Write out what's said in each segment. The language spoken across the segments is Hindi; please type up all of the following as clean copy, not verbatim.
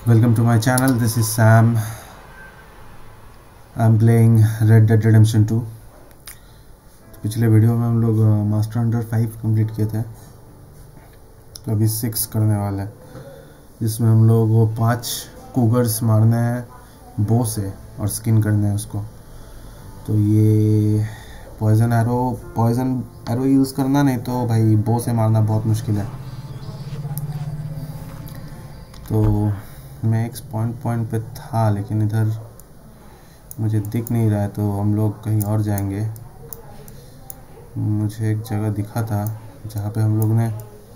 Welcome to my channel. This is Sam. I'm playing Red Dead Redemption 2. पिछले वीडियो में हम लोग मास्टर हंटर 5 कंप्लीट किए थे, तो अभी 6 करने वाले हैं, जिसमें हम लोग वो 5 कूगर्स मारने हैं बो से और स्किन करने हैं उसको। तो ये पॉइजन एरो यूज़ करना, नहीं तो भाई बो से मारना बहुत मुश्किल है। तो मैं एक पॉइंट पे था, लेकिन इधर मुझे दिख नहीं रहा है, तो हम लोग कहीं और जाएंगे। मुझे एक जगह दिखा था जहाँ पे हम लोग ने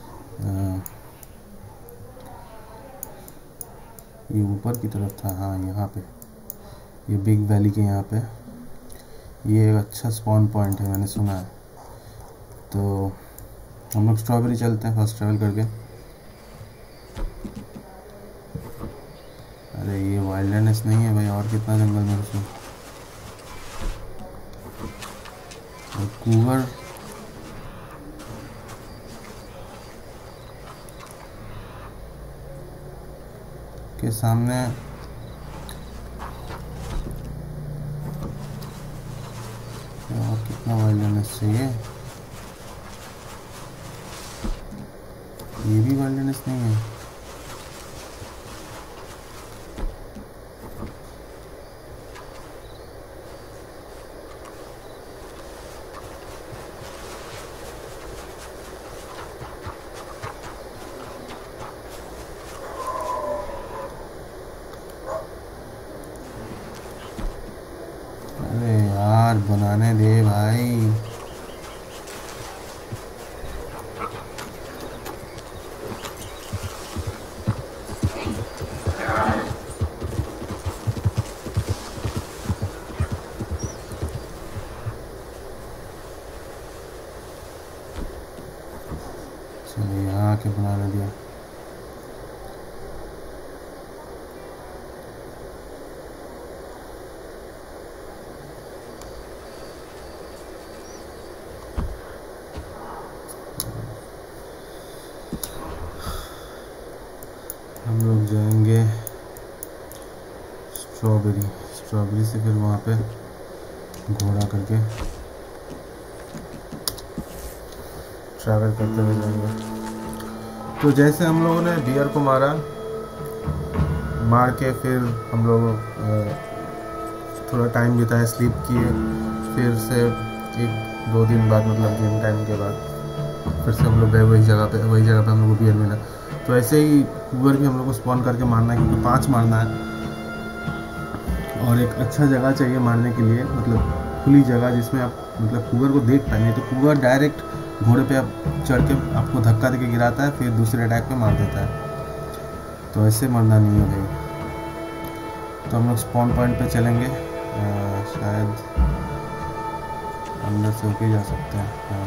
ये ऊपर की तरफ था, हाँ यहाँ पे, ये बिग वैली के यहाँ पे ये एक अच्छा स्पॉन पॉइंट है, मैंने सुना है। तो हम लोग स्ट्रॉबेरी चलते हैं फर्स्ट ट्रैवल करके। अरे ये वाइल्डनेस नहीं है भाई, और कितना जंगल में उसमें। और कूगर के सामने और कितना वाइल्डनेस चाहिए। ये भी वाइल्डनेस नहीं है। अरे यार बनाने दे भाई। चलिए यहाँ आके बनाने दिया। हम लोग जाएंगे स्ट्रॉबेरी से, फिर वहाँ पे घोड़ा करके ट्रैवल करते हुए जाएंगे। तो जैसे हम लोगों ने बियर को मार के फिर हम लोग थोड़ा टाइम बिताया, स्लीप किए, फिर से 1-2 दिन बाद, मतलब गेम टाइम के बाद फिर से हम लोग गए वही जगह पे हम लोग को बियर मिला। तो ऐसे ही कूगर भी हम लोग को स्पॉन करके मारना है, क्योंकि 5 मारना है और एक अच्छा जगह चाहिए मारने के लिए, मतलब खुली जगह जिसमें आप मतलब कूगर को देख पाएंगे। तो कूगर डायरेक्ट घोड़े पे आप चढ़ के आपको धक्का देके गिराता है, फिर दूसरे अटैक पे मार देता है। तो ऐसे मरना नहीं है भाई। तो हम लोग स्पॉन पॉइंट पे चलेंगे, शायद अंदर से होके जा सकते हैं। हाँ,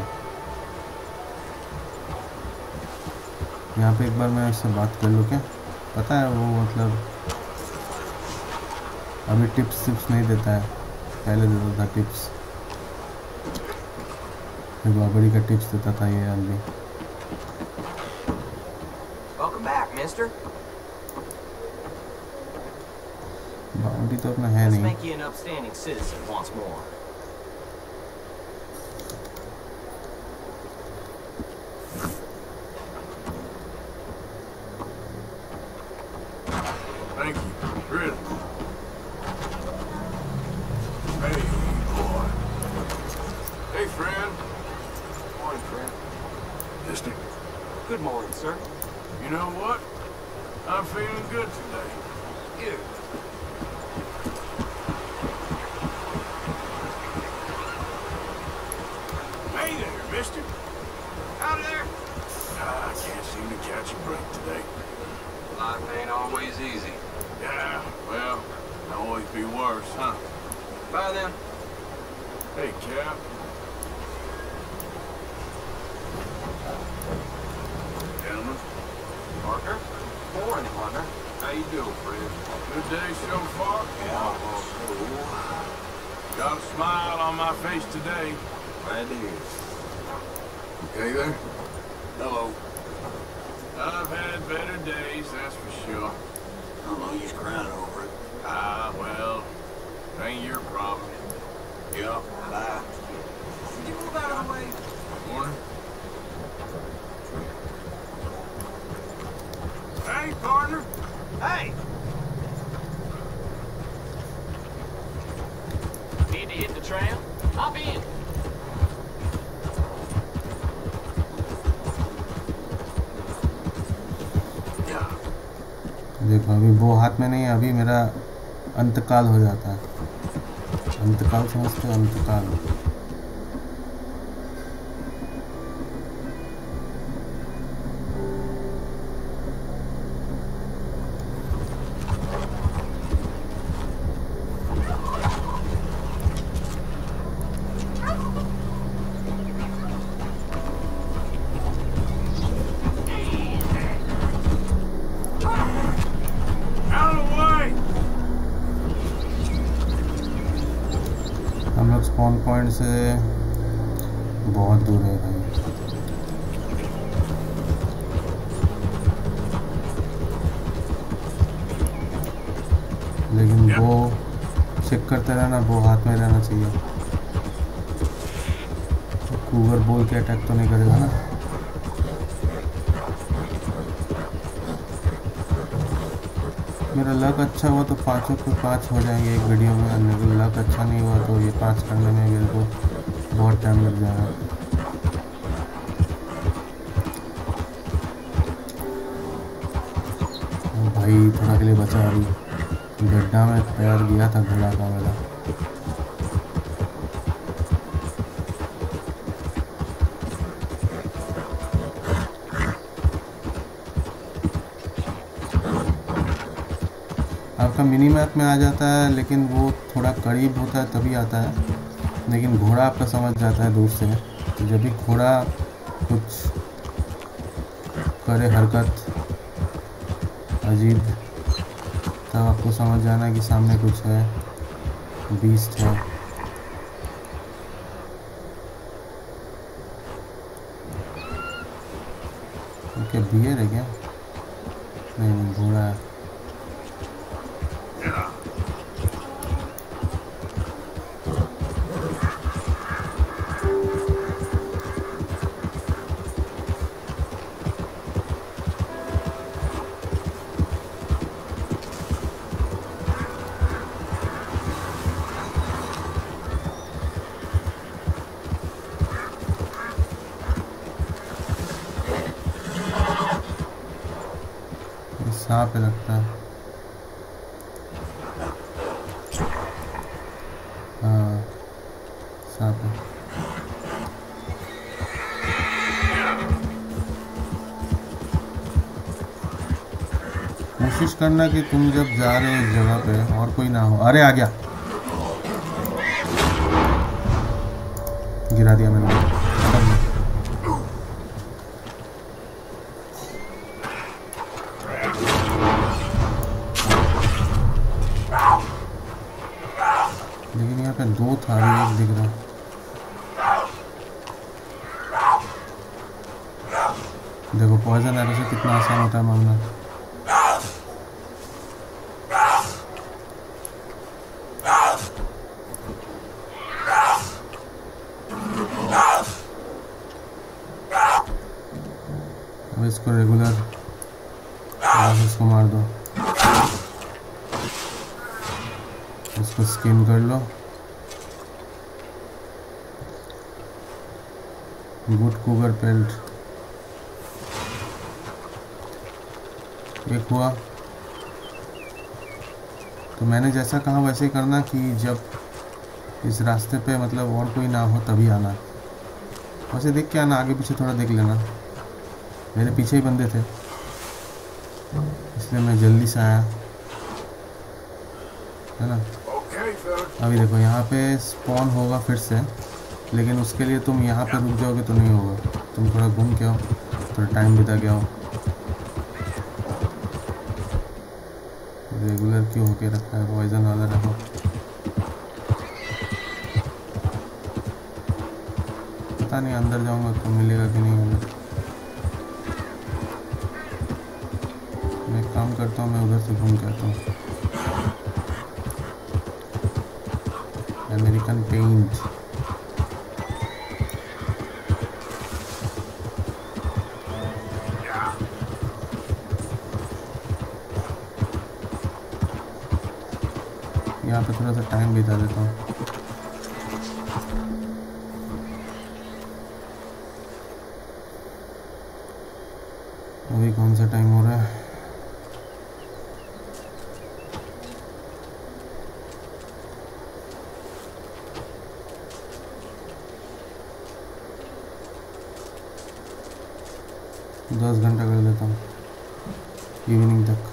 यहाँ पे एक बार मैं उससे बात कर लूँ क्या? पता है वो मतलब अभी टिप्स नहीं देता है, पहले देता था टिप्स, बाबरी का टिप्स देता था ये आदमी। बाउंड्री तो अपना है नहीं। Thank you, really. Hey, boy. Hey, friend. Morning, friend. Mister. Good morning, sir. You know what? I'm feeling good today. Good. Hey there, mister. Out there. I can't seem to catch a break today. Life ain't always easy. Yeah, well, can always be worse, huh? Bye then. Hey, Cap. Gentlemen. Parker. Morning, partner. How you doing, friend? Good day so far? Yeah. Got a smile on my face today. Glad to hear. Okay there? Hello. I've had better days, that's for sure. I'm Hey, partner. Hey! Need to hit the trail? Hop in. देखो अभी वो हाथ में नहीं है, अभी मेरा अंतकाल हो जाता है। अंतकाल समझते हो? अंतकाल। Out of the way. हम लोग स्पॉन पॉइंट से बहुत दूर है भाई। लेकिन वो चेक करते रहना, वो हाथ में रहना चाहिए। कूगर बोल के अटैक तो नहीं करेगा ना? मेरा लक अच्छा हुआ तो 5 के 5 हो जाएंगे एक वीडियो में, और मेरा लक अच्छा नहीं हुआ तो ये 5 करने में मेरे को बहुत टाइम लग जाएगा। भाई थोड़ा के लिए बचा, अभी गड्ढा में पैर गया था घोड़ा का मेरा। आपका मिनी मैप में आ जाता है, लेकिन वो थोड़ा करीब होता है तभी आता है। लेकिन घोड़ा आपका समझ जाता है दूर से, तो जब भी घोड़ा कुछ करे हरकत अजीब, तब आपको समझ जाना कि सामने कुछ है, बीस्ट है। क्या बियर है क्या? नहीं, घोड़ा है। सांप पे लगता है। हाँ, सांप है। कोशिश करना कि तुम जब जा रहे हो इस जगह पे और कोई ना हो। अरे आ गया, गिरा दिया मैंने। लेकिन यहाँ पे 2 था, एक दिख रहा। देखो पॉइजन एरो से कितना आसान होता है मारना। अब इसको रेगुलर इसको मार दो, इसको स्किन कर लो। गुड कूगर पेल्ट एक हुआ। तो मैंने जैसा कहा वैसे ही करना कि जब इस रास्ते पे मतलब और कोई ना हो तभी आना। वैसे देख के आना, आगे पीछे थोड़ा देख लेना। मेरे पीछे ही बंदे थे इसलिए मैं जल्दी से आया, है ना। अभी देखो यहाँ पे स्पॉन होगा फिर से, लेकिन उसके लिए तुम यहाँ पे रुक जाओगे तो नहीं होगा। तुम थोड़ा घूम के आओ, थोड़ा टाइम बिता के आओ। रेगुलर क्यों होके रखा है? पॉइजन वाला रखो। पता नहीं अंदर जाऊंगा तो मिलेगा कि नहीं मिलेगा। मैं एक काम करता हूँ, मैं उधर से घूम के आता हूँ। अमेरिकन पेंट यहाँ पे थोड़ा सा टाइम बिता देता हूँ। अभी कौन सा टाइम हो रहा है? दस घंटा कर देता हूँ इवनिंग तक।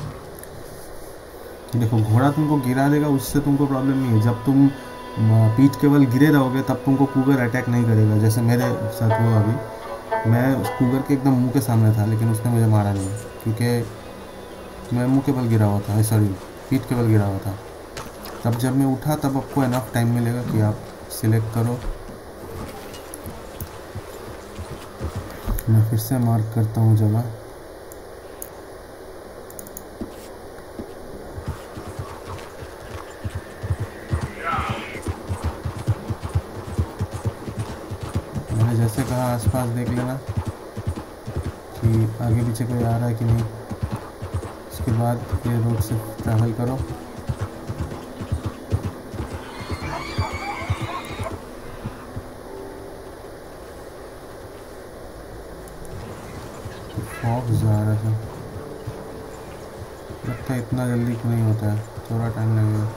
देखो घोड़ा तुमको गिरा देगा, उससे तुमको प्रॉब्लम नहीं है। जब तुम पीठ केवल गिरे रहोगे तब तुमको कूगर अटैक नहीं करेगा, जैसे मेरे साथ हुआ अभी। मैं उस कूगर के एकदम मुंह के सामने था, लेकिन उसने मुझे मारा नहीं क्योंकि मैं मुंह केवल गिरा हुआ था, सॉरी पीठ केवल गिरा हुआ था। तब जब मैं उठा तब आपको इनफ टाइम मिलेगा कि आप सिलेक्ट करो। मैं फिर से मार्क करता हूँ जगह। मैंने जैसे कहा आसपास देख लेना कि आगे पीछे कोई आ रहा है कि नहीं, उसके बाद ये रोड से ट्रैवल करो। फॉग जा रहा था, लगता है इतना जल्दी क्यों नहीं होता है, थोड़ा टाइम लगेगा।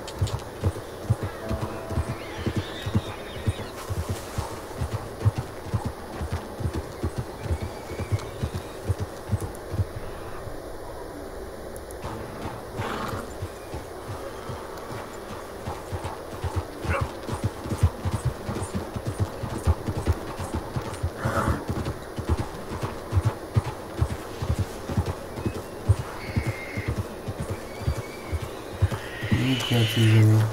ये क्या चीज़ है ये?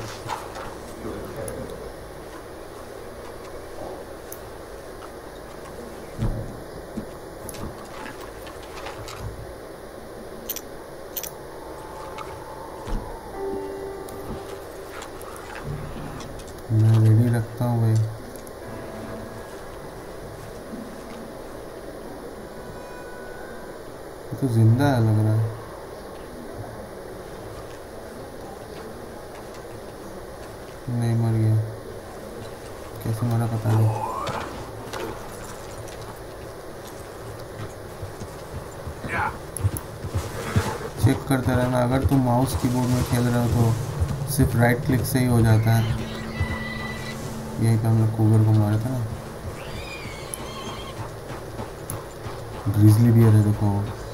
मैं रेडी रखता हूँ भाई। ये तो जिंदा है लग रहा है। नहीं मर गया, कैसे मरा पता नहीं। चेक करते रहना, अगर तुम माउस कीबोर्ड में खेल रहे हो तो सिर्फ राइट क्लिक से ही हो जाता है। यहीं पे हम लोग कूगर को मारे थे ना। ग्रिजली बियर है देखो।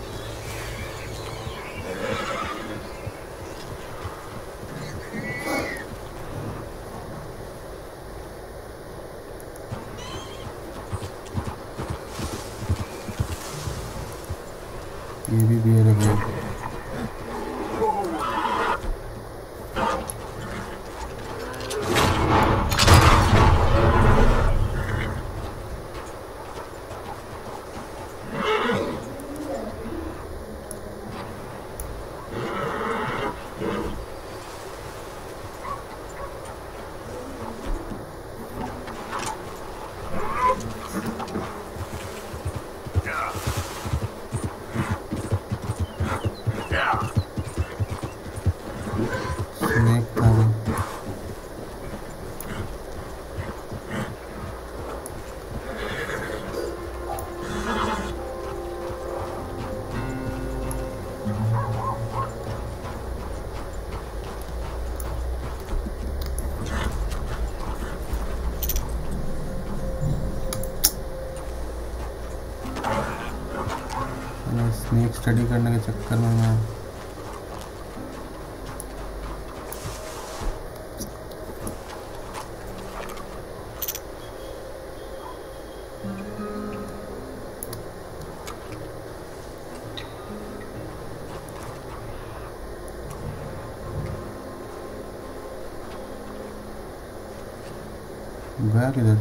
ये भी बियर है भाई। स्नेक था वो। स्नेक स्टडी करने के चक्कर में मैं गया किधर?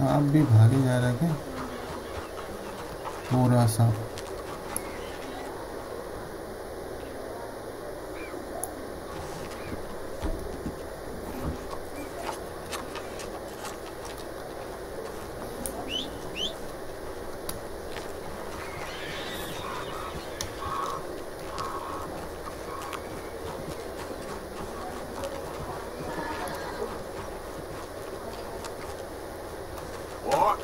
आप भी भागे जा रहे क्या पूरा सा? What?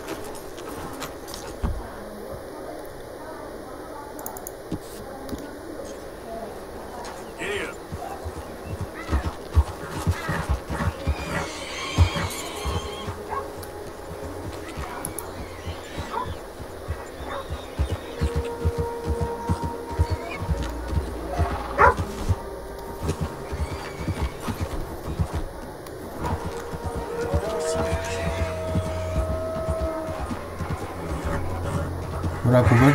Idiot. पूरा कुबर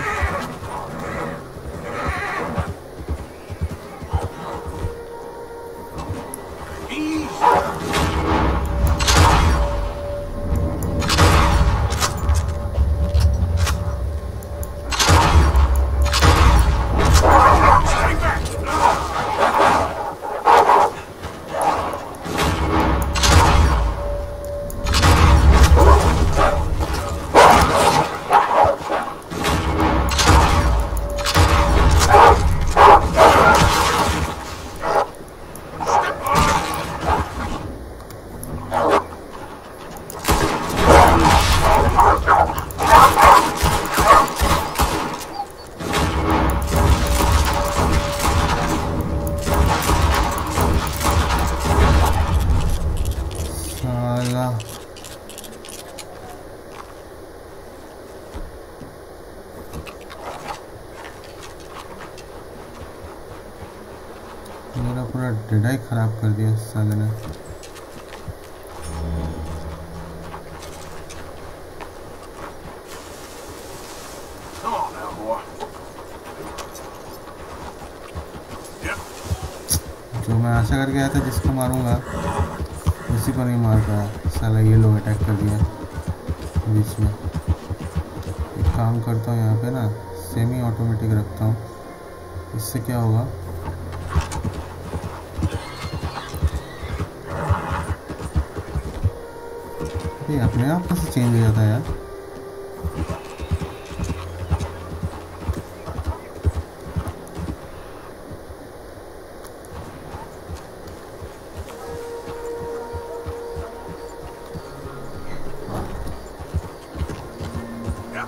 साला मेरा पूरा डेटा ही खराब कर दिया साले ने। Come on now, boy. Yep. जो मैं आशा करके आया था जिसको मारूंगा उसी को नहीं मार पाया। साला ये लोग अटैक कर दिया बीच में। एक काम करता हूँ यहाँ पे ना सेमी ऑटोमेटिक रखता हूँ, इससे क्या होगा ये अपने आप कैसे चेंज हो जाता है यार। Yeah.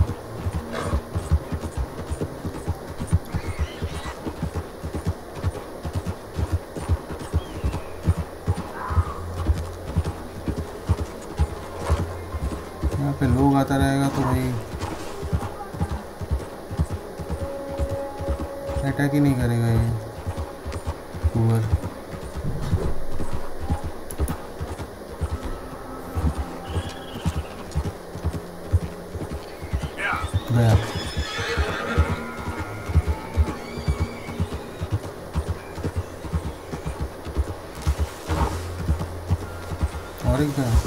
यहाँ पे लोग आता रहेगा तो भाई अटैक ही नहीं करेगा ये कुबर। Yeah. गया और एक गया।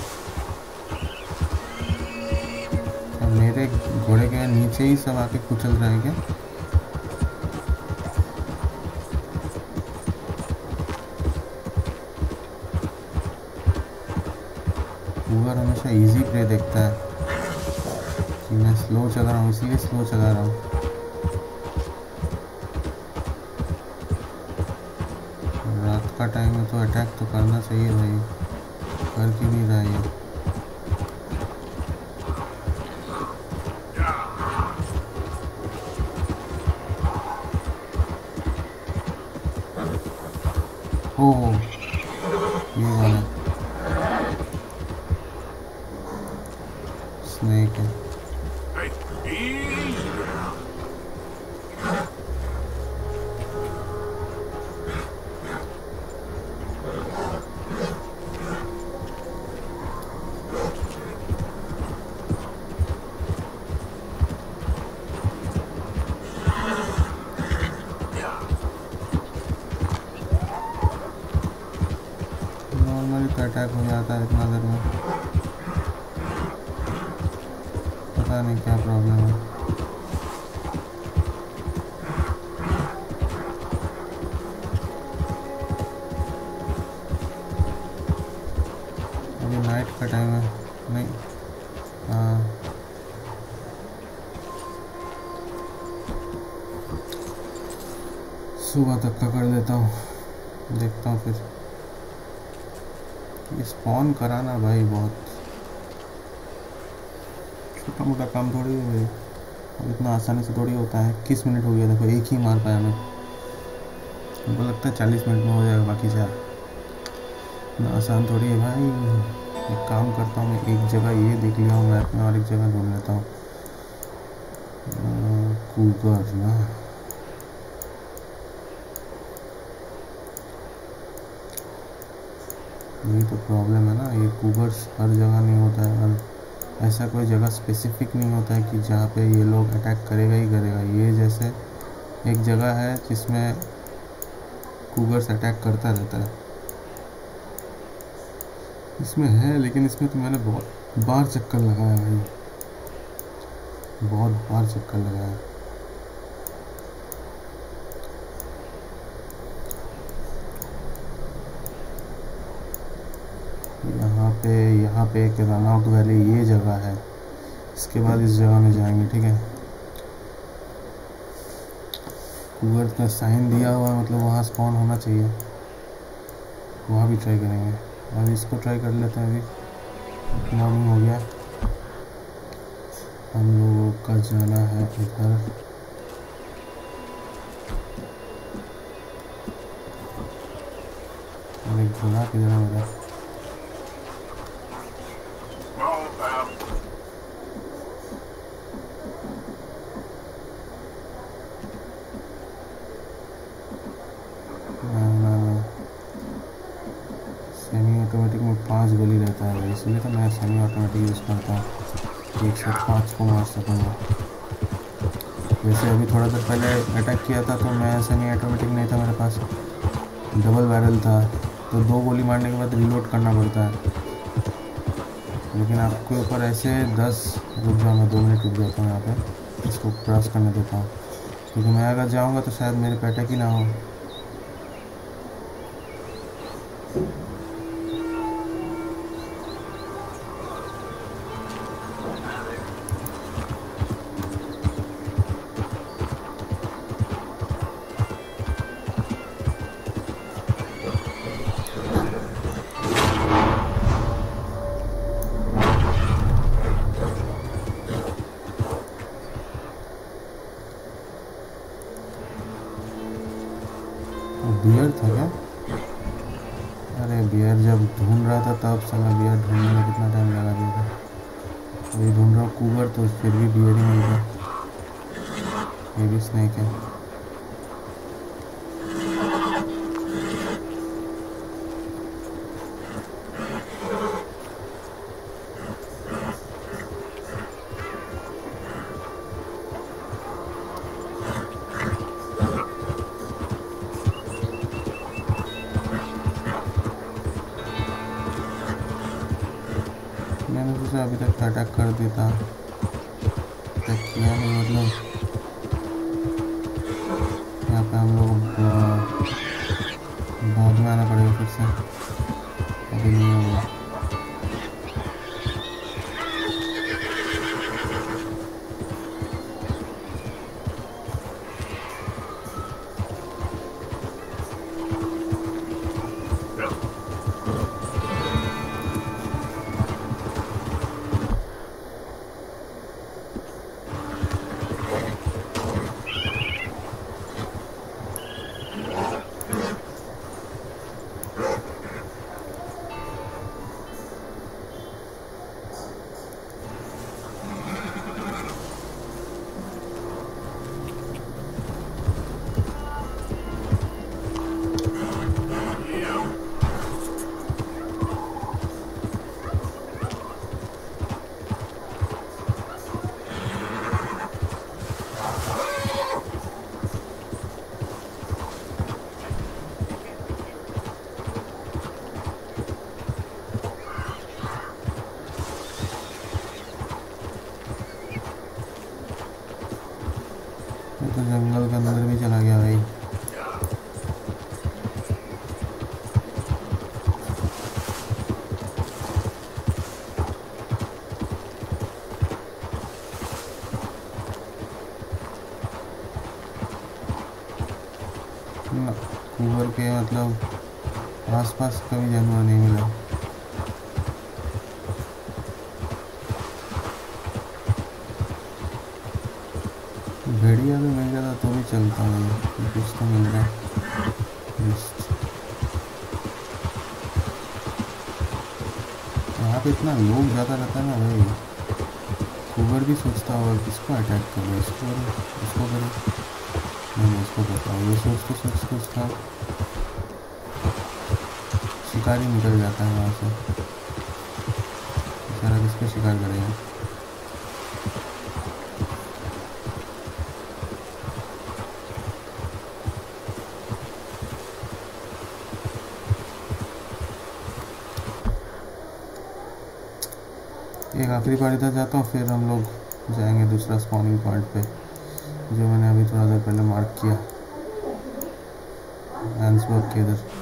अब मेरे घोड़े के नीचे ही सब आके कुचल रहे हैं क्या? कुबर हमेशा इजी प्ले देखता है कि मैं स्लो चला रहा हूँ इसलिए स्लो चला रहा हूँ। रात का टाइम है तो अटैक तो करना चाहिए भाई, कर क्यों नहीं रहा है? ओह ये वाला स्नेक है। Hey, easy now. नॉर्मली तो अटैक हो जाता है इतना देर में। पता नहीं क्या प्रॉब्लम है। अभी नाइट का टाइम है, नहीं हाँ सुबह तक का कर देता हूँ, देखता हूँ फिर। ये स्पॉन कराना भाई बहुत छोटा मोटा काम थोड़ी है भाई, अब इतना आसानी से थोड़ी होता है। 21 मिनट हो गया, देखो एक ही मार पाया मैं, मुझको लगता है 40 मिनट में हो जाएगा बाकी से। इतना आसान थोड़ी है भाई। एक काम करता हूँ, मैं एक जगह ये देख लिया हूँ मैप में और एक जगह ढूंढ लेता हूँ। कूगर ना, यही तो प्रॉब्लम है ना, ये कूगर्स हर जगह नहीं होता है और ऐसा कोई जगह स्पेसिफिक नहीं होता है कि जहाँ पे ये लोग अटैक करेगा ही करेगा। ये जैसे एक जगह है जिसमें कूगर्स अटैक करता रहता है, इसमें है, लेकिन इसमें तो मैंने बहुत बार चक्कर लगाया भाई, बहुत बार चक्कर लगाया। यहाँ पे एक रनआउट वैली ये जगह है, इसके बाद इस जगह में जाएंगे, ठीक है। कूगर का साइन दिया हुआ है, मतलब वहाँ स्पॉन होना चाहिए, वहाँ भी ट्राई करेंगे। अभी इसको ट्राई कर लेते हैं। अभी मॉर्निंग हो गया, हम लोगों का जाना है इधर। अरे घोड़ा किधर है मेरा? सेमी ऑटोमेटिक में 5 गोली रहता है, इसलिए तो मैं सेमी ऑटोमेटिक यूज़ करता हूँ, 105 को मार सकूँगा। वैसे अभी थोड़ा देर पहले अटैक किया था तो मैं सेमी ऑटोमेटिक नहीं था मेरे पास, डबल बैरल था, तो 2 गोली मारने के बाद रिलोड करना पड़ता है। लेकिन आपके ऊपर ऐसे 10 रुक जाओ, मैं 2 मिनट रुक जाता हूँ यहाँ पे, इसको क्रॉस करने देता हूँ, क्योंकि मैं अगर जाऊँगा तो शायद मेरे पे अटैक ही ना हो। बियर था क्या? अरे बियर जब ढूंढ रहा था तब साला बियर ढूंढने में कितना टाइम लगा दिया था। अभी ढूंढ रहा हूँ कूगर, तो फिर भी बियर ही नहीं था, ये भी स्नेक है। मैंने सोचा अभी तक अटैक कर देता, अटैक किया नहीं, मतलब यहाँ पे हम लोग बाद में आना पड़ेगा फिर से, अभी नहीं होगा। ना कूबर के मतलब आसपास कभी जानवर नहीं मिला। भेड़िया भी मिल जाता तो भी चलता है, कुछ तो मिल रहा है। यहाँ पे इतना लोग ज़्यादा रहता है ना भाई, कूबर भी सोचता होगा किसको अटैक करो, इसको करो उसको करो, नहीं इसको करता हूँ, ये सोचते सोचते उसका शिकारी निकल जाता है वहाँ से। बेचारा किसको शिकार करेगा। एक आखिरी बार इधर जाता हूँ, फिर हम लोग जाएंगे दूसरा स्पॉनिंग पॉइंट पे जो मैंने अभी थोड़ा देर पहले मार्क किया, हैंसबर्ग के इधर।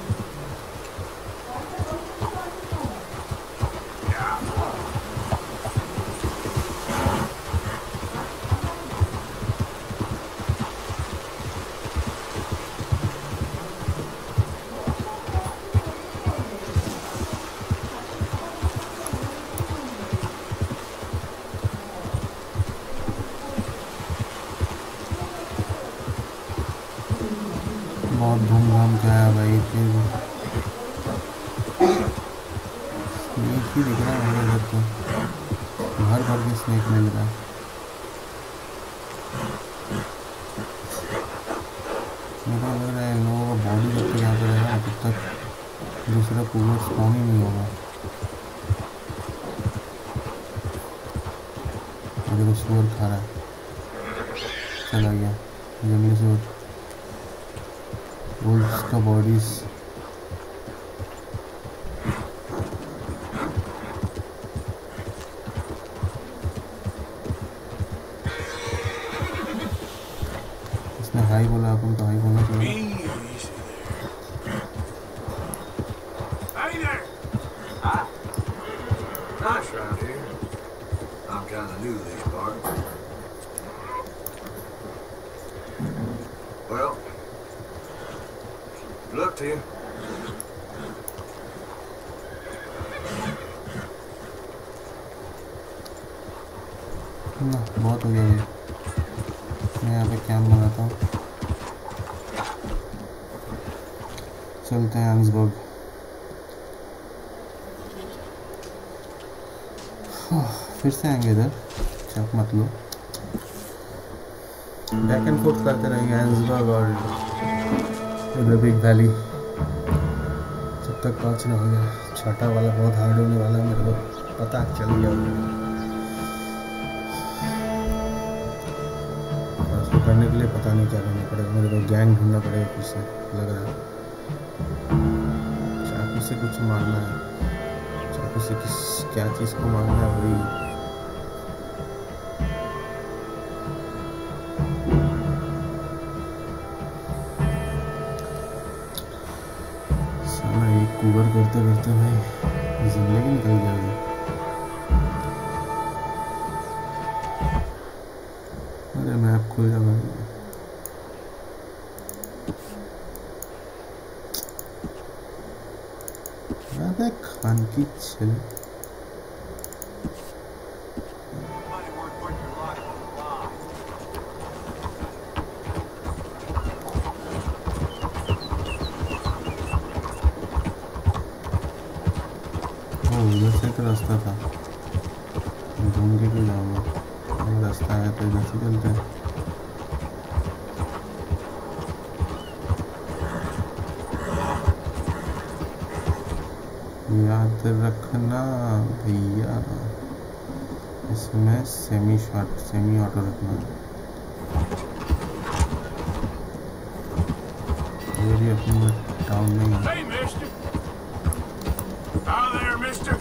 बहुत धूमधाम क्या है भाई, फिर स्नेक ही दिख रहा है मुझे तो, भर भर के स्नेक मिल रहा है। मुझे लग रहा है इन लोगों का बॉडी जब तक यहाँ पे रहेगा तब तक दूसरा कूबर स्पॉन ही नहीं होगा। मुझे को सुअर खा रहा है, चला गया जंगली सुअर। वुल्फ्स का बॉडीज इसने हाई बोला, अपन तो हाई बोलना चाहिए। Hey there! Hi. Nice around here. I'm kind of new to these parts. Well, good luck to you. ना बहुत हो गया ये, मैं यहाँ पे कैंप बनाता हूँ, चलते हैं हैंसबर्ग। फिर से आएंगे इधर, चक मत लो, बैक एंड फोर्थ करते रहेंगे हैंसबर्ग और इधर बिग वैली जब तक पहुँच ना हो जाए। छठा वाला बहुत हार्ड होने वाला है, मेरे को पता चल गया। उसको करने के लिए पता नहीं क्या करना पड़ेगा, मेरे को गैंग ढूंढना पड़ेगा फिर से, लग रहा है। चाकू से कुछ मारना है, चाकू से क्या चीज़ को मारना है वही। साला एक कूबर करते करते भाई जिंदगी निकल गया। अरे मैप खुल जा भाई, अरे खान की छल। उधर से तो रास्ता था, घूम के क्यों जाऊँगा, रास्ता है तो इधर से चलते हैं। याद रखना भैया, इसमें सेमी ऑटो रखना, ये भी अपनी टाउन नहीं है। Hey, mister! Hi there, mister!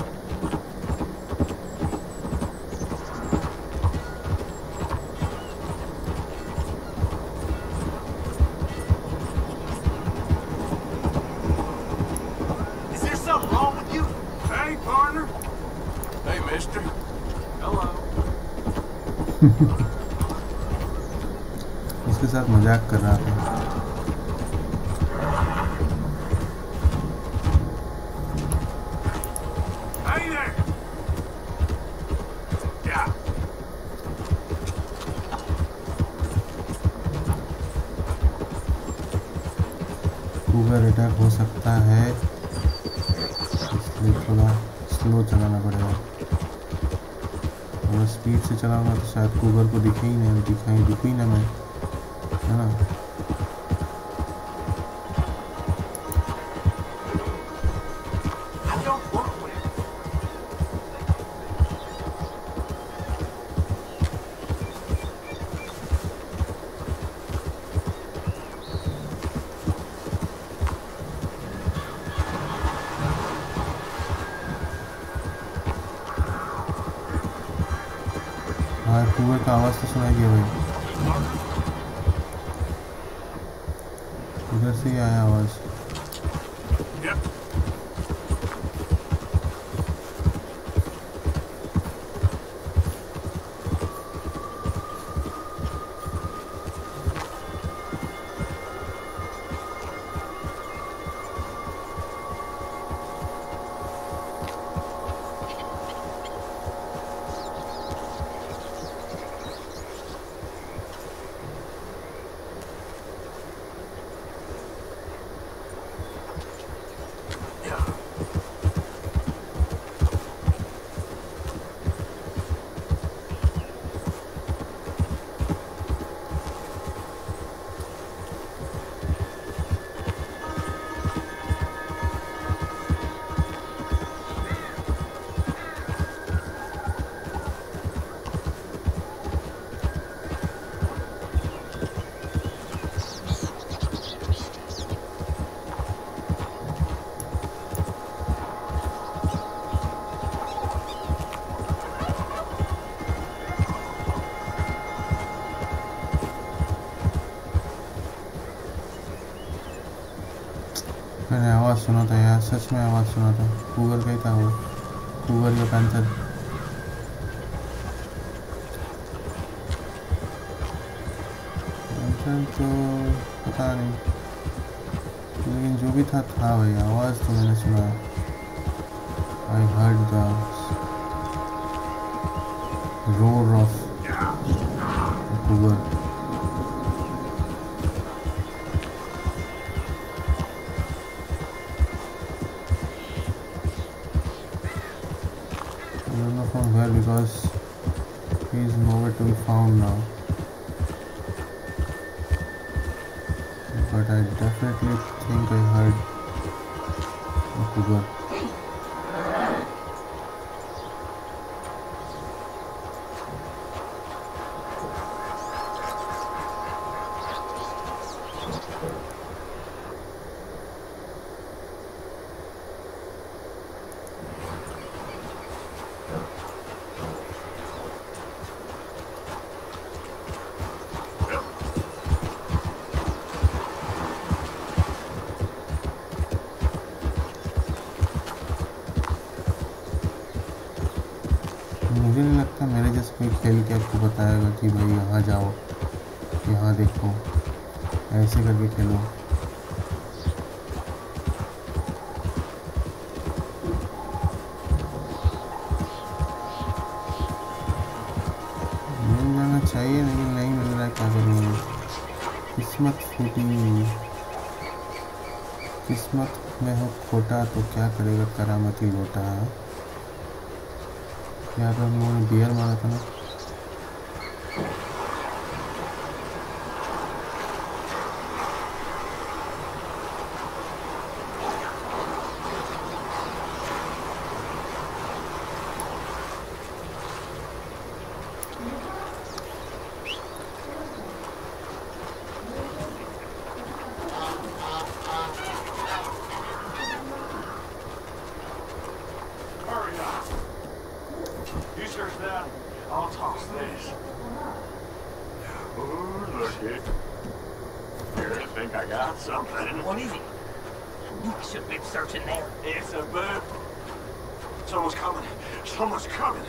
Is there something wrong with you? Hey, partner! Hey, mister! Hello. उसके साथ मजाक कर रहा था। कूगर अटैक हो सकता है, इसलिए थोड़ा स्लो चलाना पड़ेगा। अगर स्पीड से चलाऊंगा तो शायद कूगर को दिखे ही नहीं, दिखू ही ना मैं, है ना। हाँ, कूगर का आवाज़ तो सुनाई दिया भाई, उधर से ही आया आवाज़। मैंने आवाज़ सुना था यार, सच में आवाज़ सुना था, कूगर का ही था वो, कूगर या पैंथर। पैंथर तो पता नहीं, लेकिन जो भी था भाई, आवाज़ तो मैंने सुना। I heard the roar of cougar. From where, because he is nowhere to be found now, but I definitely think I heard a cougar. मुझे नहीं लगता मेरे जैसे कोई खेल के आपको बताएगा कि भाई यहाँ जाओ, यहाँ देखो, ऐसे करके खेलो। मिल जाना चाहिए लेकिन नहीं मिल रहा है, क्या करूँगा। किस्मत फूटी, किस्मत में हो खोटा तो क्या करेगा करामती लोटा। यहाँ पर हम लोगों ने बियर मारा था ना। I'll toss this. Ooh, look it. Here, I think I got something. What is it? You should have been searching there. It's a boot. Someone's coming. Someone's coming.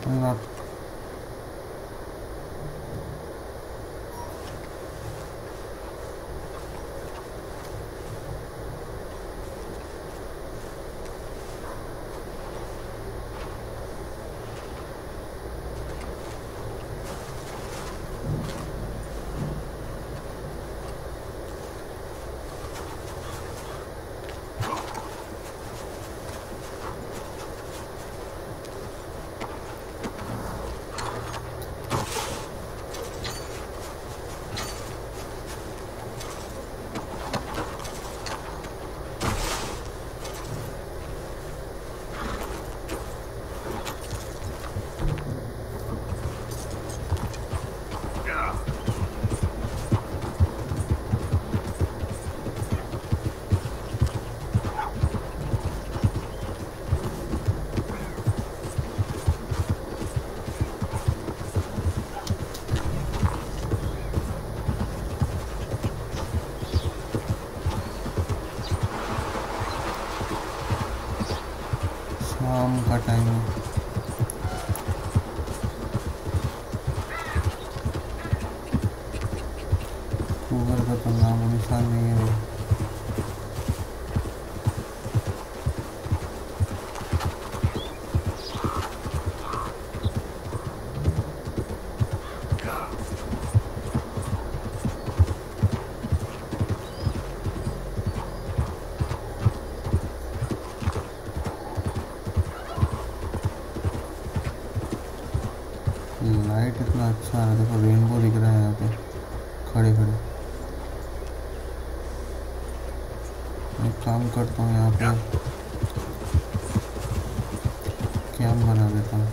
Not शाम का टाइम है। कूबर का तो नाम निशान नहीं है। लाइट इतना अच्छा है, देखो रेनबो दिख रहा है यहाँ पे खड़े खड़े। एक काम करता हूँ, यहाँ पे कैंप बना देता हूँ।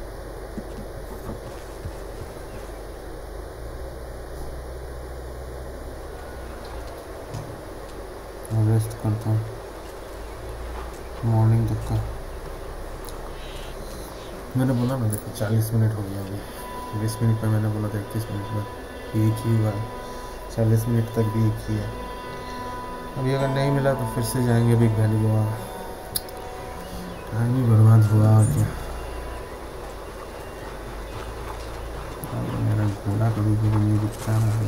रेस्ट करता हूँ मॉर्निंग तक का। मैंने बोला ना, देखो 40 मिनट हो गया अभी। 20 मिनट पे मैंने बोला था 21 मिनट में एक ही हुआ है। 40 मिनट तक भी एक ही है। अभी अगर नहीं मिला तो फिर से जाएंगे बिग वैली के वहाँ। टाइम ही बर्बाद हुआ और क्या। मेरा घोड़ा कभी कभी नहीं दिखता है।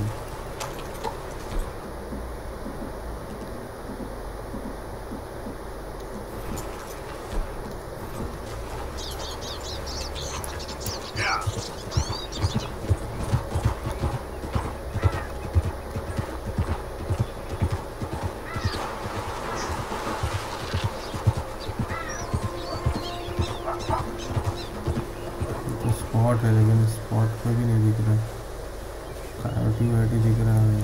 स्पॉट है लेकिन स्पॉट पे भी नहीं दिख रहा। कायोटी वायोटी दिख रहा है।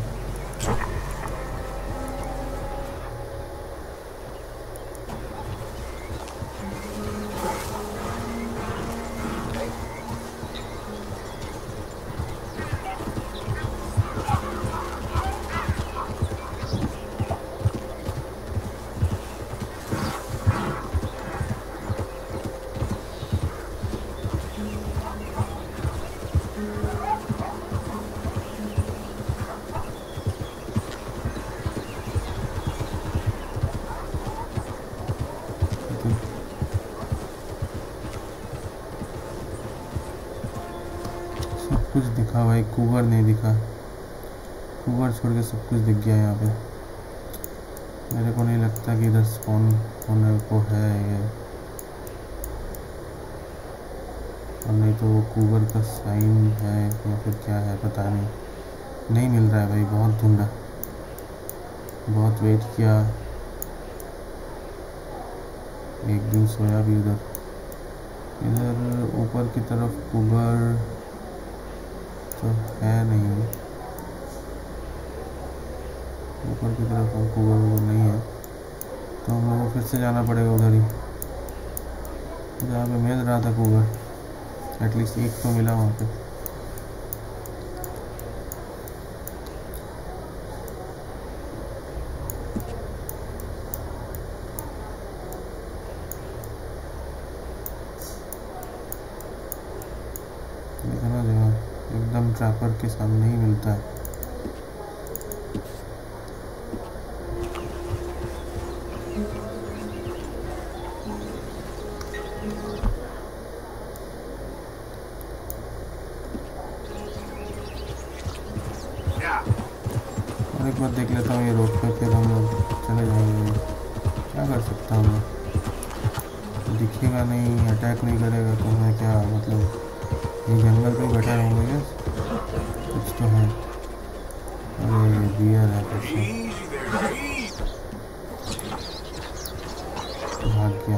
सब कुछ दिखा भाई, कूबर नहीं दिखा। कूबर छोड़ के सब कुछ दिख गया यहाँ पे। मेरे को नहीं लगता कि इधर स्पॉन होने को है ये, और नहीं तो वो कूबर का साइन है या फिर क्या है पता नहीं। नहीं मिल रहा है भाई, बहुत ढूंढा, बहुत वेट किया। एक दिन सोया भी उधर। इधर ऊपर की तरफ कूबर तो है नहीं, ऊपर की तरफ कूबर वो नहीं है, तो हम लोगों को फिर से जाना पड़ेगा उधर ही जहाँ पे मिल रहा था कूबर। एटलीस्ट एक तो मिला वहाँ पे। देखना जगह एकदम ट्रैपर के सामने ही मिलता है। एक बार देख लेता हूँ ये रोड पे, फिर हम लोग चले जाएंगे। क्या कर सकता हूँ मैं, दिखेगा नहीं, अटैक नहीं करेगा तो मैं क्या मतलब ये जंगल पे बैठा रहूँगा क्या? कुछ तो है। अरे बियर है कैसे Easy there, easy. भाग गया।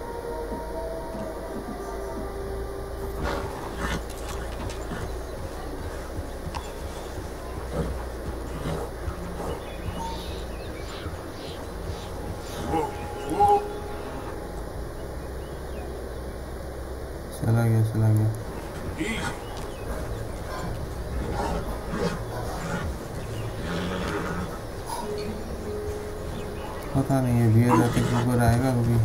Whoa, whoa. चला गया चला गया। Easy. पता नहीं ये बियर जाके ऊपर आएगा कभी।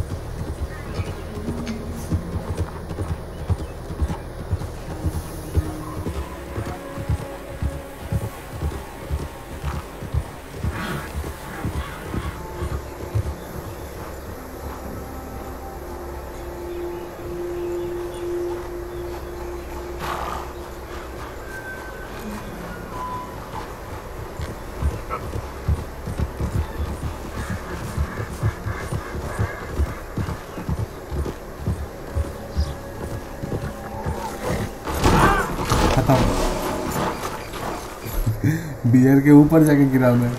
बियर के ऊपर जाके गिरा मैं।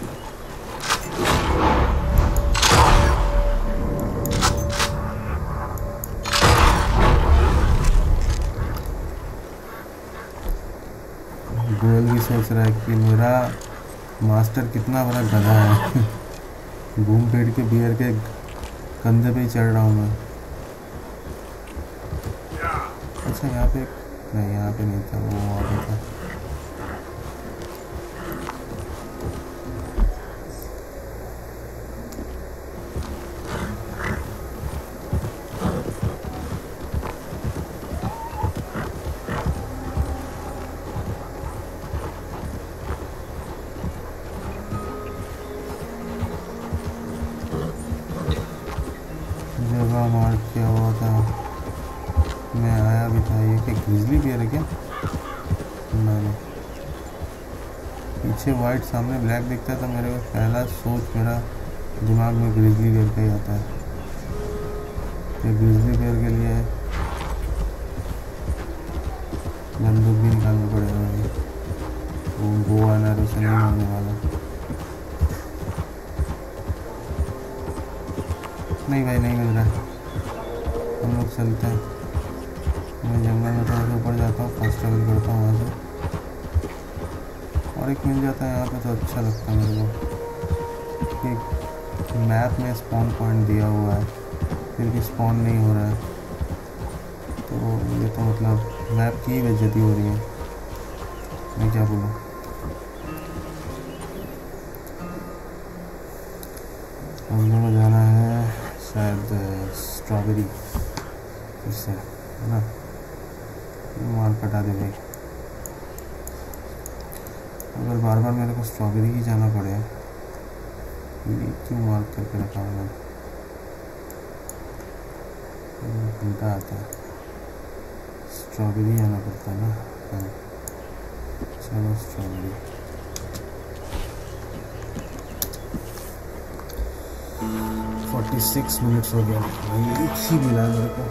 गोयल भी सोच रहा है कि मेरा मास्टर कितना बड़ा गधा है। घूम फिर के बियर के कंधे पे ही चढ़ रहा हूँ मैं। अच्छा यहाँ पे नहीं, यहाँ पे नहीं था, वो वहाँ पे था। जगह मार्क किया हुआ था, मैं आया भी था। ये क्या ग्रिजली बियर है क्या? नहीं, पीछे वाइट सामने ब्लैक दिखता था मेरे को, पहला सोच मेरा दिमाग में ग्रिजली बियर का ही आता है। ये ग्रिजली बियर के लिए बंदूक भी निकालना पड़ेगा भाई, वो आना तो से नहीं मारने वाला। नहीं भाई नहीं मिल रहा है, हम लोग चलते हैं। मैं जंगल में थोड़ा सा ऊपर जाता हूँ, फास्ट ट्रैवल करता हूँ वहाँ से, और एक मिल जाता है यहाँ पे तो अच्छा लगता है मेरे को। एक मैप में स्पॉन पॉइंट दिया हुआ है, फिर भी स्पॉन नहीं हो रहा है, तो ये तो मतलब मैप की ही बेइज्जती हो रही है, मैं क्या बोलूँ। हम लोग जाना है शायद स्ट्रॉबेरी, फिर से है ना, मार कटा दे भाई। अगर बार बार मेरे को स्ट्रॉबेरी ही जाना पड़े, ये क्यों मार्क करके रखा हूँ मैं, उल्टा आता है। स्ट्रॉबेरी जाना पड़ता है ना, हाँ चलो स्ट्रॉबेरी। 46 मिनट्स हो गया भाई, एक ही मिला मेरे को।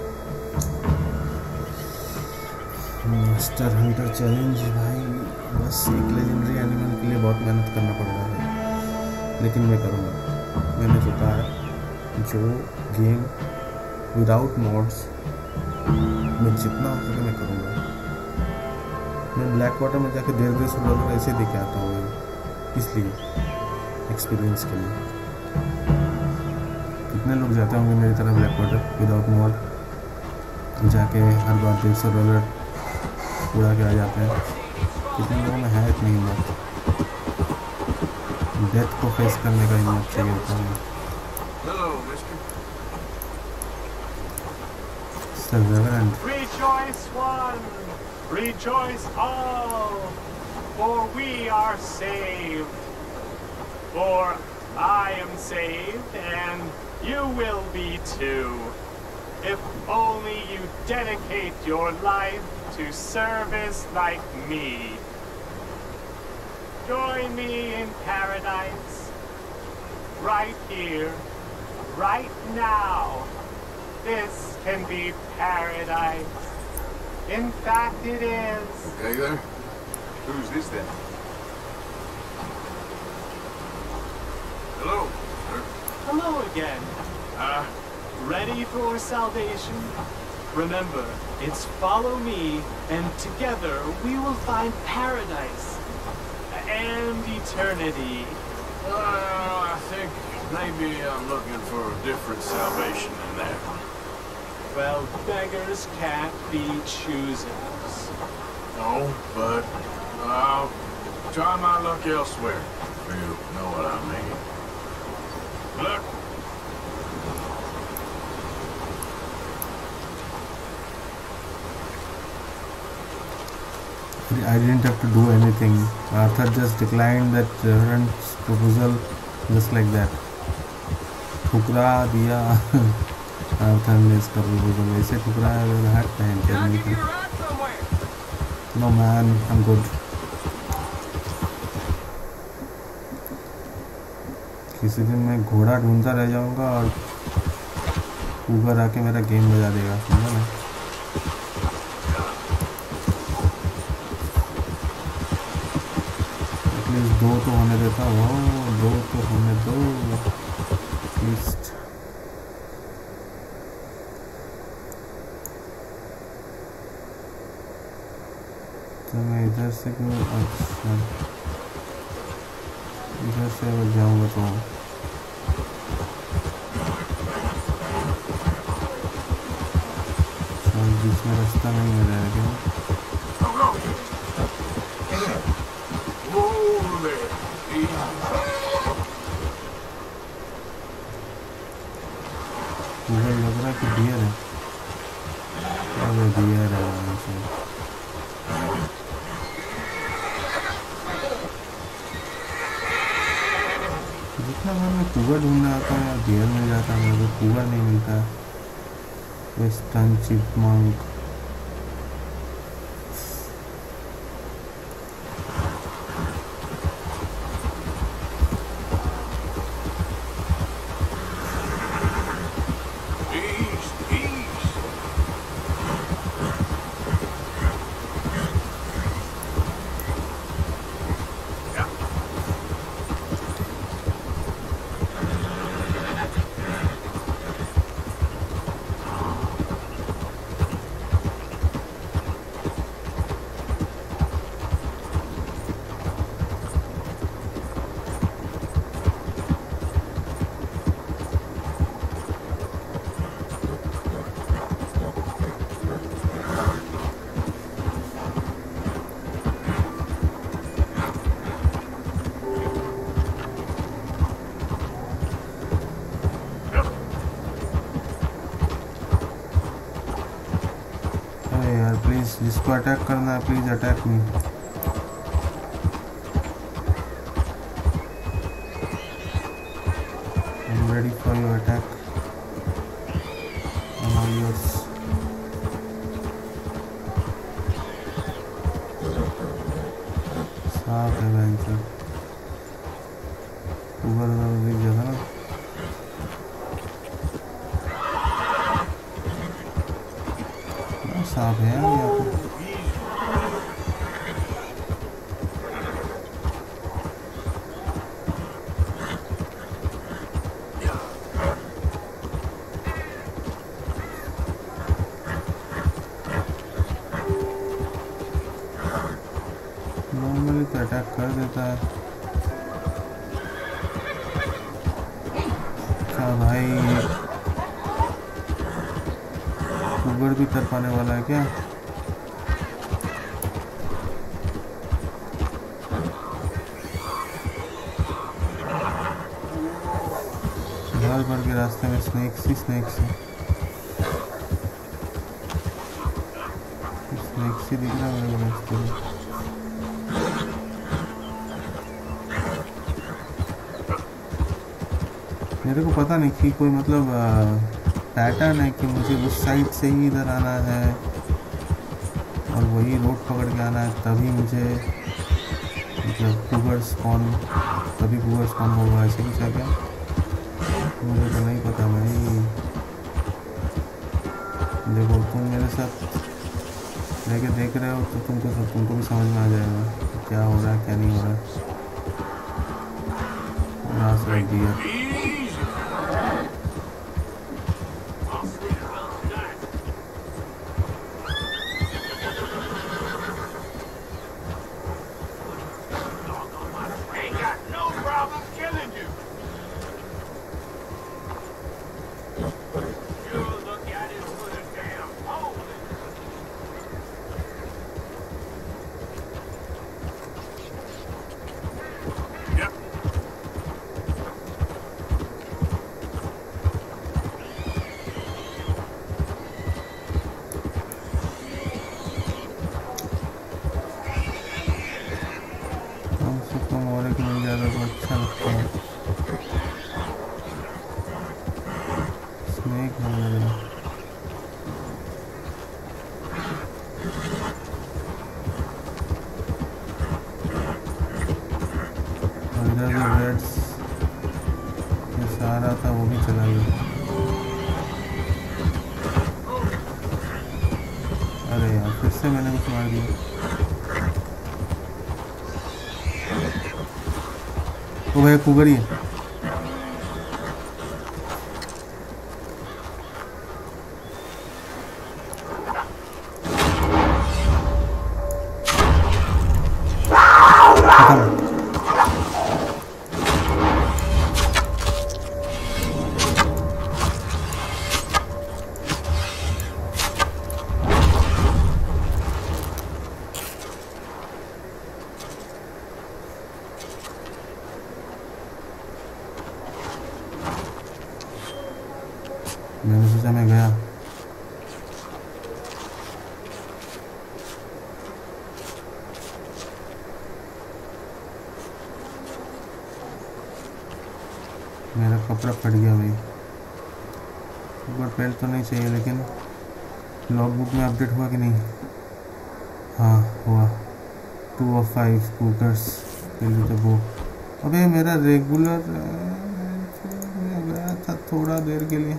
मास्टर हंटर चैलेंज भाई, बस एक लेजेंडरी एनिमल के लिए बहुत मेहनत करना पड़ रहा है, लेकिन मैं करूँगा। मैंने सोचा है जो गेम विदाउट मॉड्स मैं जितना हो सके मैं करूँगा। मैं ब्लैक वाटर में जाकर देर से लोग ऐसे देखे आता हूँ, इसलिए एक्सपीरियंस के लिए। कितने लोग जाते होंगे मेरी तरह ब्लैक वाटर विदाउट मॉड, जाके हर बार $150 उड़ा के आ जाते हैं। कितने लोगों में है इतनी हिम्मत, डेथ को फेस करने का हिम्मत चाहिए होता है। Hello, mister. Rejoice one, rejoice all, for we are saved. For I am saved, and you will be too, if only you dedicate your life to service like me. Join me in paradise. Right here. Right now. This can be paradise. In fact, it is. Okay there? Who's this then? Hello. Hello again. Ready for salvation? Remember, it's follow me, and together we will find paradise. And eternity. Well, I think maybe I'm looking for a different salvation than that one. Well, beggars can't be choosers. No, but I'll try my luck elsewhere. You know what I mean. Look. I didn't have to do anything. Arthur just declined that Reverend's proposal just like that. ठुकरा दिया आर्थर ने इसका proposal ऐसे ठुकराया अगर हैट पहन के नहीं था. No man, I'm good. किसी दिन मैं घोड़ा ढूंढता रह जाऊंगा और ऊपर आके मेरा गेम बजा देगा, समझा ना? दो तो होने देता हो, दो तो होने दो एटलीस्ट. तो मैं इधर से क्यों, अच्छा इधर से अगर जाऊँगा तो बीच में रास्ता नहीं मिल रहा है क्या? मुझे लग रहा है कि डियर है. अरे डियर है वैसे. जितना बार मैं कुआ ढूंढने आता हूँ यार डियर मिल जाता है, मेरे को कुआ नहीं मिलता. Western chipmunk. जिसको अटैक करना है please attack me. I'm ready for your attack. I'm all yours. साफ है बैंसर. ऊपर दिख जाता ना. साफ है यहाँ पे. नॉर्मली तो अटैक कर देता है. क्या भाई ऊबर भी कर पाने वाला है क्या? घर भर के रास्ते में स्नेक्स ही स्नेक्स ही दिख रहा है मेरे को. मेरे को पता नहीं कि कोई मतलब पैटर्न है कि मुझे उस साइड से ही इधर आना है और वही रोड पकड़ के आना है, तभी मुझे मतलब कूगर स्पॉन, तभी कूगर स्पॉन होगा, ऐसे कुछ है क्या? मुझे तो नहीं पता भाई। देखो तुम मेरे साथ लेके देख रहे हो तो तुमको भी समझ में आ जाएगा क्या हो रहा है क्या नहीं हो रहा है। यहाँ से रख दिया। सारा था वो भी चला गया। अरे यार फिर से मैंने कुछ मार दिया। वो भाई कुगर ही है। मैंने सोचा मैं गया। मेरा कपड़ा फट गया भाई। ऊपर पेल तो नहीं चाहिए लेकिन लॉगबुक में अपडेट हुआ कि नहीं? हाँ हुआ। 2 of 5 कुकर्स के लिए तो वो। अबे मेरा रेगुलर गया था थोड़ा देर के लिए।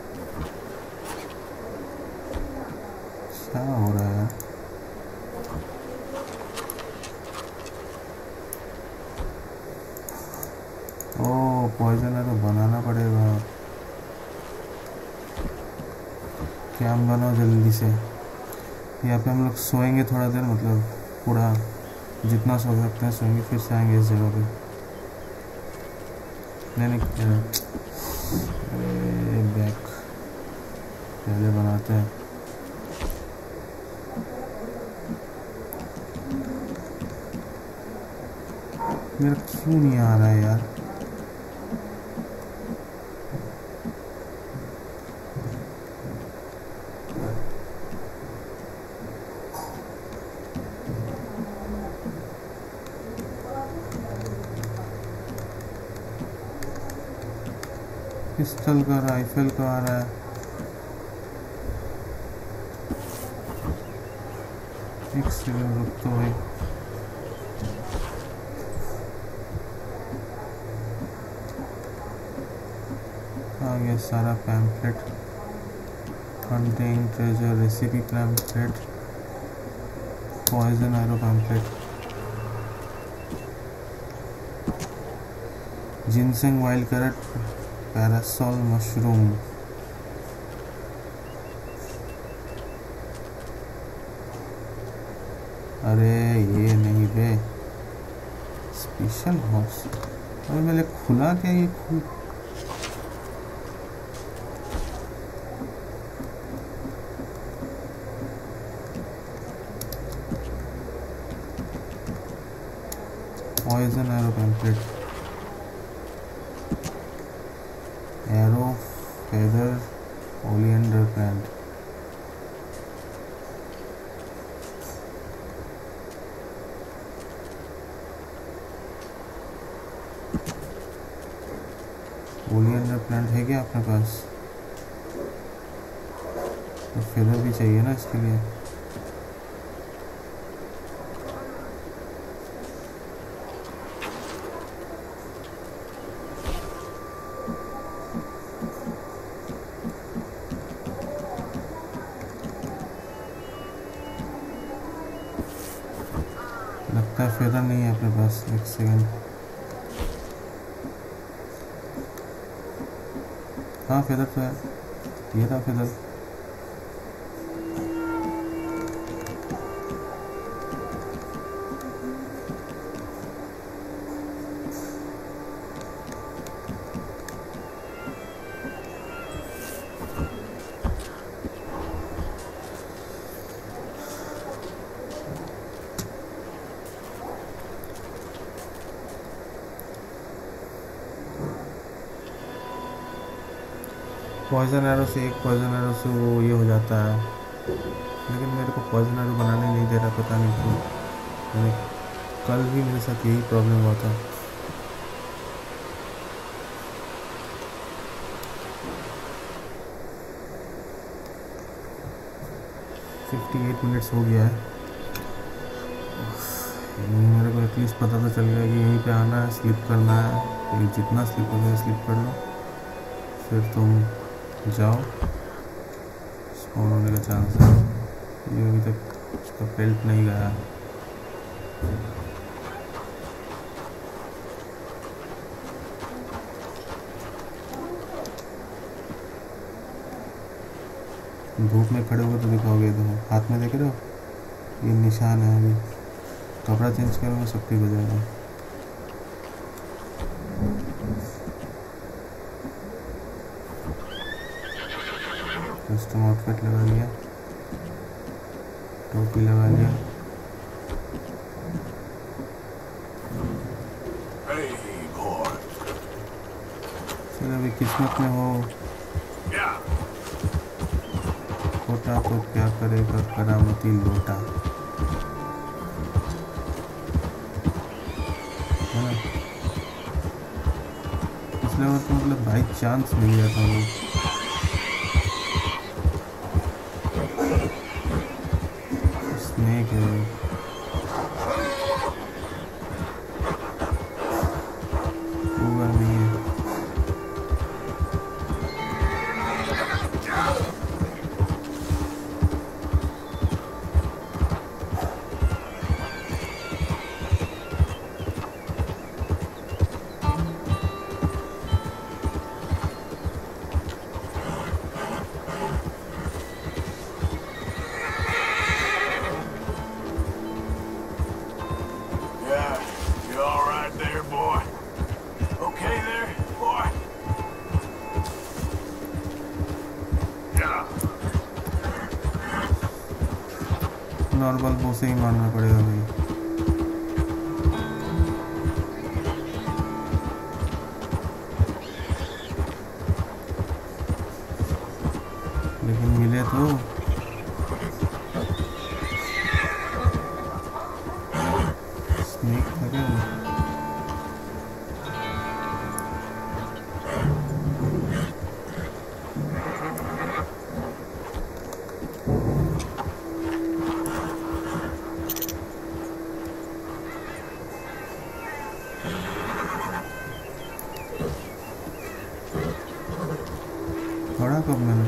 क्या हो रहा है? ओह पॉइजन है तो बनाना पड़ेगा। कैंप बनाओ जल्दी से। यहाँ पे हम लोग सोएंगे थोड़ा देर, मतलब पूरा जितना सो सकते हैं सोएंगे, फिर से आएंगे इस जगह पे। नहीं अरे बैक पहले बनाते हैं। मेरा क्यों नहीं आ रहा है यार? पिस्टल का राइफल का आ रहा है। एक सेकंड रुक तो भाई। आ गया सारा pamphlet. Hunting treasure recipe pamphlet, poison arrow pamphlet, ginseng wild carrot, parasol mushroom. अरे ये नहीं बे, स्पेशल हाउस। अरे मैंने खुला क्या ये खुल? Poison arrow pamphlet, arrow feather oleander plant. Oleander plant है क्या अपने पास? तो फेदर भी चाहिए ना इसके लिए। लगता है फेदर नहीं है अपने पास। एक सेकंड, हाँ फेदर तो है, ये था फेदर। पॉइजन एरो से, एक पॉइजन एरो से वो ये हो जाता है, लेकिन मेरे को पॉइजन एरो बनाने नहीं दे रहा, पता नहीं क्यों। मैंने कल भी मेरे साथ यही प्रॉब्लम हुआ था। मिनट्स हो गया है। मेरे को एटलीस्ट पता तो चल गया कि यहीं पे आना है, स्लिप करना है, फिर जितना स्लिप हो जाए स्लिप कर लो, फिर तुम जाओ। स्पॉन होने का चांस है। ये अभी तक उसका बेल्ट नहीं गया। धूप में खड़े हो तो दिखाओगे, तो हाथ में देख रहे हो ये निशान है। अभी कपड़ा चेंज करोगे सब ठीक हो जाएगा। कस्टम आउटफिट लगा लिया, टोपी लगा लिया। फिर अभी किस्मत में हो छोटा तो क्या करेगा करामती लोटा, है ना। पिछले बार तो मतलब बाई चांस मिल गया था वो। स्नेक है, पूरा नहीं है। नॉर्मल वो से ही मारना पड़ेगा भाई। लेकिन मिले तो स्नेक था क्या वो? पढ़ा कब मैंने?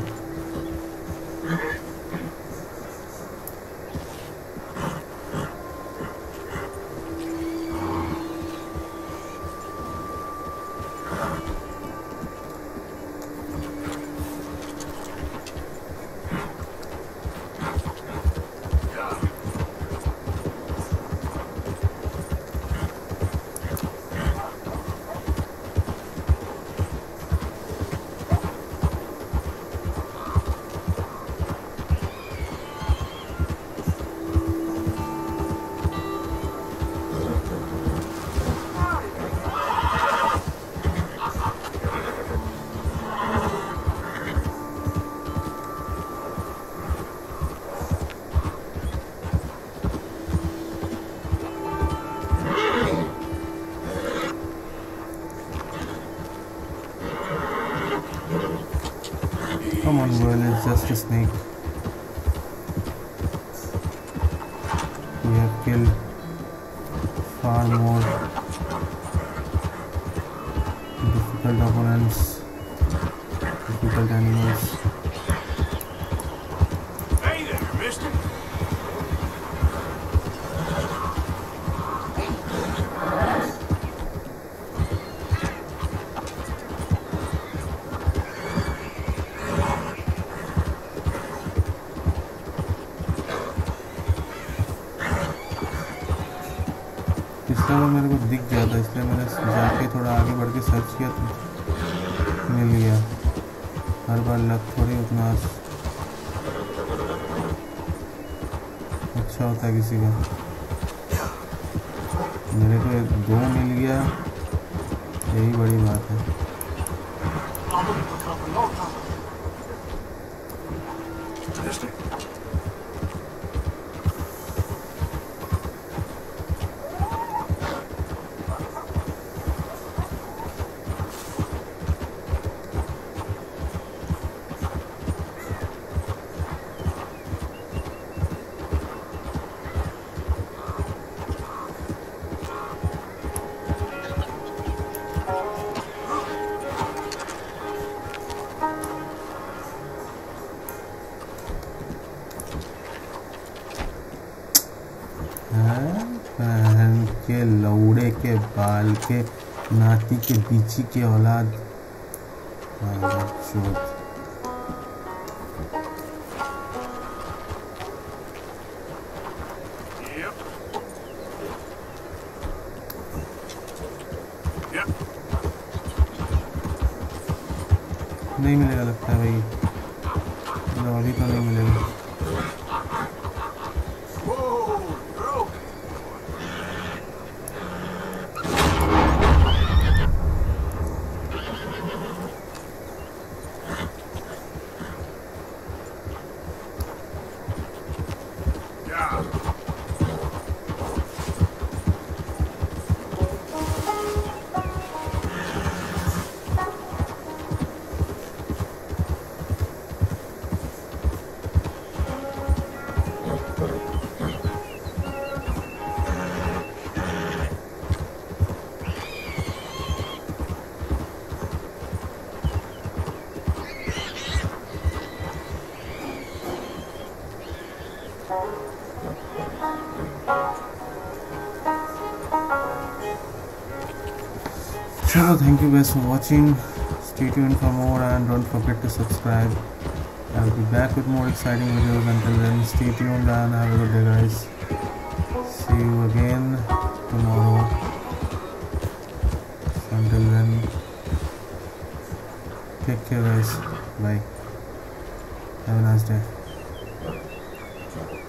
Come on, well, it's just a snake. We have killed far more difficult opponents, difficult animals. Hey there, mister. लगता था मेरे को दिख जाता, इसलिए मैंने जाके थोड़ा आगे बढ़ के सर्च किया तो मिल गया। हर बार लक थोड़ी उतना अच्छा होता है किसी का। मेरे को 2 मिल गया, यही बड़ी बात है। बहन के लौड़े के बाल के नाती के बीची के औलाद। नहीं मिलेगा लगता है भाई, मतलब अभी तो नहीं मिलेगा। So thank you guys for watching. Stay tuned for more and don't forget to subscribe. I'll be back with more exciting videos. Until then, stay tuned and have a good day, guys. See you again tomorrow. Until then, take care, guys. Bye. Have a nice day.